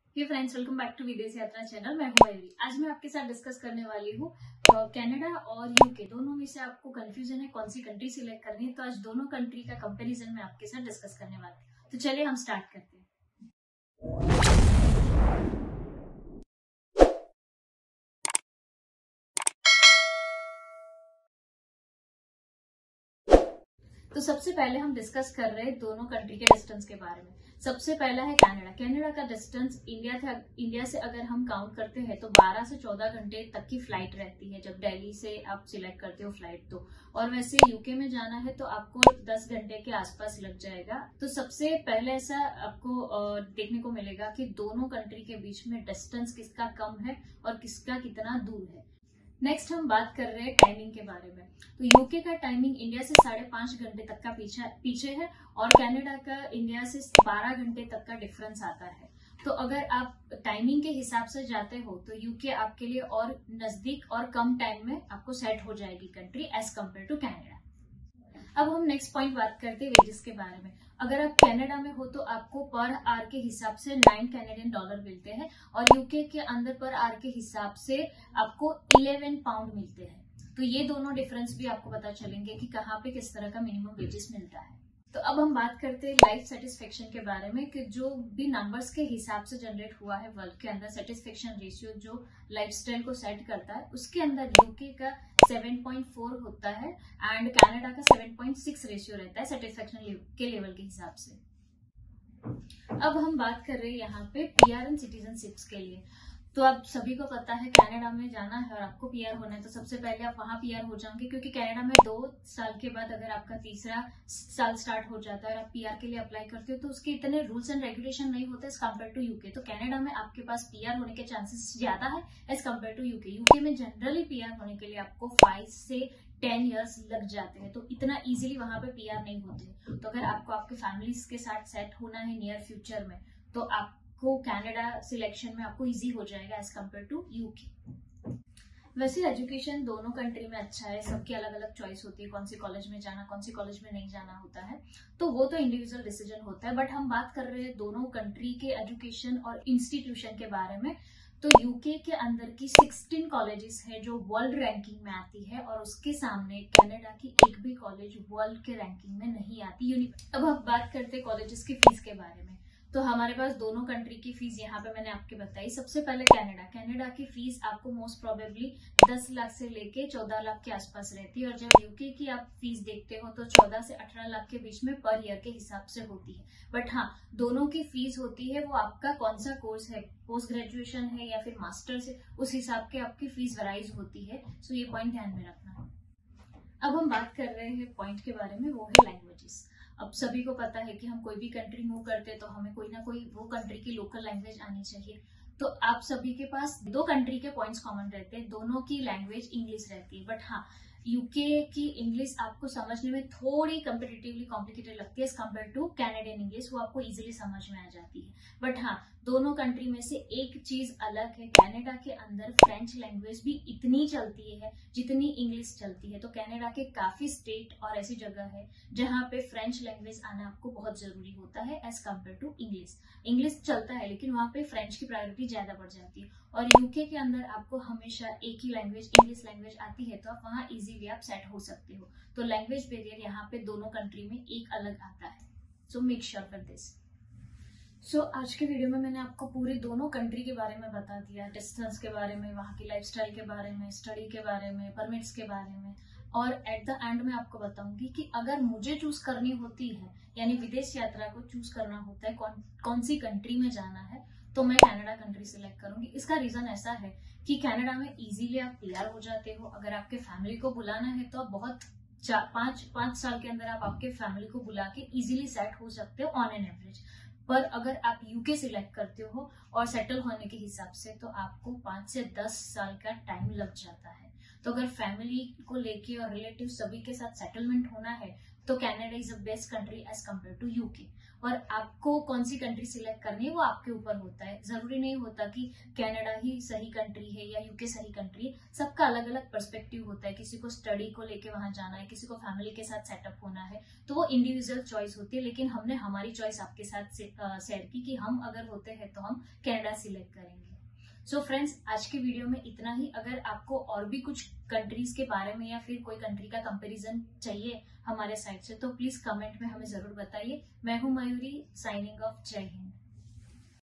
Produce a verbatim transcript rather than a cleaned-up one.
Hey friends, welcome back to विदेश यात्रा channel. मैं हूं मयूरी। आज मैं आपके साथ डिस्कस करने वाली हूँ कनाडा और यूके दोनों में से आपको कंफ्यूजन है कौन सी कंट्री सिलेक्ट करनी है। तो आज दोनों कंट्री का कंपैरिजन मैं आपके साथ डिस्कस करने वाली हूँ। तो चलिए हम स्टार्ट करते हैं। तो सबसे पहले हम डिस्कस कर रहे हैं दोनों कंट्री के डिस्टेंस के बारे में। सबसे पहला है कनाडा। कनाडा का डिस्टेंस इंडिया था इंडिया से अगर हम काउंट करते हैं तो बारह से चौदह घंटे तक की फ्लाइट रहती है जब दिल्ली से आप सिलेक्ट करते हो फ्लाइट तो। और वैसे यूके में जाना है तो आपको दस घंटे के आसपास लग जाएगा। तो सबसे पहले ऐसा आपको देखने को मिलेगा कि दोनों कंट्री के बीच में डिस्टेंस किसका कम है और किसका कितना दूर है। नेक्स्ट हम बात कर रहे हैं टाइमिंग के बारे में। तो यूके का टाइमिंग इंडिया से साढ़े पांच घंटे तक का पीछे पीछे है और कनाडा का इंडिया से बारह घंटे तक का डिफरेंस आता है। तो अगर आप टाइमिंग के हिसाब से जाते हो तो यूके आपके लिए और नजदीक और कम टाइम में आपको सेट हो जाएगी country as compare to Canada. अब हम नेक्स्ट पॉइंट बात करते हैं वेजेस के बारे में। अगर आप कनाडा में हो तो आपको पर आवर के हिसाब से नाइन कैनेडियन डॉलर मिलते हैं और यूके के अंदर पर आवर के हिसाब से आपको इलेवन पाउंड मिलते हैं। तो ये दोनों डिफरेंस भी आपको पता चलेंगे कि कहाँ पे किस तरह का मिनिमम वेजेस मिलता है। तो अब हम बात करते हैं लाइफ सेटिस्फेक्शन के बारे में कि जो भी नंबर्स के हिसाब से जनरेट हुआ है वर्ल्ड के अंदर सेटिस्फेक्शन रेशियो जो लाइफस्टाइल को सेट करता है उसके अंदर यूके का सेवन पॉइंट फोर होता है एंड कनाडा का सेवन पॉइंट सिक्स रेशियो रहता है सेटिस्फेक्शन के लेवल के हिसाब से। अब हम बात कर रहे हैं यहाँ पे पीआर एंड सिटीजनशिप्स के लिए। तो आप सभी को पता है कनाडा में जाना है और आपको पीआर होना है तो सबसे पहले आप वहां पीआर हो जाओगे क्योंकि कनाडा में दो साल के बाद अगर आपका तीसरा साल स्टार्ट हो जाता है और आप पीआर के लिए अप्लाई करते हो तो उसके इतने रूल्स एंड रेगुलेशन नहीं होते एज कम्पेयर टू यूके। तो कनाडा में आपके पास पीआर होने के चांसेस ज्यादा है as compare to UK. UK में जनरली पीआर होने के लिए आपको फाइव से टेन इयर्स लग जाते हैं तो इतना इजीली वहां पे पीआर नहीं होते। तो अगर आपको आपके फैमिलीज के साथ सेट होना है नियर फ्यूचर में तो आप को कनाडा सिलेक्शन में आपको इजी हो जाएगा एज कम्पेयर टू यूके। वैसे एजुकेशन दोनों कंट्री में अच्छा है, सबकी अलग अलग चॉइस होती है कौन सी कॉलेज में जाना कौन सी कॉलेज में नहीं जाना होता है तो वो तो इंडिविजुअल डिसीजन होता है। बट हम बात कर रहे हैं दोनों कंट्री के एजुकेशन और इंस्टीट्यूशन के बारे में। तो यूके के अंदर की सिक्सटीन कॉलेजेस है जो वर्ल्ड रैंकिंग में आती है और उसके सामने कनाडा की एक भी कॉलेज वर्ल्ड के रैंकिंग में नहीं आती। अब हम बात करते हैं कॉलेजेस की फीस के बारे में। तो हमारे पास दोनों कंट्री की फीस यहाँ पे मैंने आपके बताई। सबसे पहले कनाडा कनाडा की फीस आपको मोस्ट प्रोबेबली दस लाख से लेके चौदह लाख के आसपास रहती है और जब यूके की आप फीस देखते हो तो चौदह से अठारह लाख के बीच में पर ईयर के हिसाब से होती है। बट हाँ, दोनों की फीस होती है वो आपका कौन सा कोर्स है, पोस्ट ग्रेजुएशन है या फिर मास्टर्स है, उस हिसाब के आपकी फीस वराइज होती है। सो ये पॉइंट ध्यान में रखना। अब हम बात कर रहे हैं पॉइंट के बारे में, वो है लैंग्वेजेस। अब सभी को पता है कि हम कोई भी कंट्री मूव करते हैं तो हमें कोई ना कोई वो कंट्री की लोकल लैंग्वेज आनी चाहिए। तो आप सभी के पास दो कंट्री के पॉइंट्स कॉमन रहते हैं, दोनों की लैंग्वेज इंग्लिश रहती है। बट हाँ, यूके की इंग्लिश आपको समझने में थोड़ी कंपेटिटिवली कॉम्प्लिकेटेड लगती है as compare to Canadian English, वो आपको इजीली समझ में आ जाती है। बट हाँ, दोनों कंट्री में से एक चीज अलग है, कनाडा के अंदर फ्रेंच लैंग्वेज भी इतनी चलती है जितनी इंग्लिश चलती है। तो कनाडा के काफी स्टेट और ऐसी जगह है जहाँ पे फ्रेंच लैंग्वेज आना आपको बहुत जरूरी होता है as compare to English. English चलता है लेकिन वहाँ पे फ्रेंच की प्रायोरिटी ज्यादा बढ़ जाती है। और यूके के अंदर आपको हमेशा एक ही लैंग्वेज इंग्लिश लैंग्वेज आती है तो आप वहाँ इजीली आप सेट हो सकते हो। तो लैंग्वेज बैरियर यहाँ पे दोनों कंट्री में एक अलग आता है। So make sure for this. So so, आज के वीडियो में मैंने आपको पूरे दोनों कंट्री के बारे में बता दिया, डिस्टेंस के बारे में, वहाँ की लाइफस्टाइल के बारे में, स्टडी के बारे में, परमिट्स के बारे में। और एट द एंड में आपको बताऊंगी कि अगर मुझे चूज करनी होती है यानी विदेश यात्रा को चूज करना होता है कौन कौन सी कंट्री में जाना है तो मैं कनाडा कंट्री सिलेक्ट करूंगी। इसका रीजन ऐसा है कि कनाडा में इजीली आप तैयार हो जाते हो। अगर आपके फैमिली को बुलाना है तो आप बहुत चार पांच पांच साल के अंदर आप आपके फैमिली को बुला के इजीली सेट हो सकते हो ऑन एन एवरेज। पर अगर आप यूके सिलेक्ट करते हो और सेटल होने के हिसाब से तो आपको पांच से दस साल का टाइम लग जाता है। तो अगर फैमिली को लेके और रिलेटिव सभी के साथ सेटलमेंट होना है तो Canada is a best country as compare to UK. और आपको कौन सी कंट्री सिलेक्ट करनी है वो आपके ऊपर होता है। जरूरी नहीं होता कि कनाडा ही सही कंट्री है या यूके सही कंट्री है। सबका अलग अलग पर्सपेक्टिव होता है। किसी को स्टडी को लेके वहां जाना है, किसी को फैमिली के साथ सेटअप होना है, तो वो इंडिविजुअल चॉइस होती है। लेकिन हमने हमारी चॉइस आपके साथ शेयर की कि हम अगर होते हैं तो हम कनाडा सिलेक्ट करेंगे। सो so फ्रेंड्स, आज की वीडियो में इतना ही। अगर आपको और भी कुछ कंट्रीज के बारे में या फिर कोई कंट्री का कंपैरिजन चाहिए हमारे साइड से, तो प्लीज कमेंट में हमें जरूर बताइए। मैं हूं मयूरी, साइनिंग ऑफ। जय हिंद।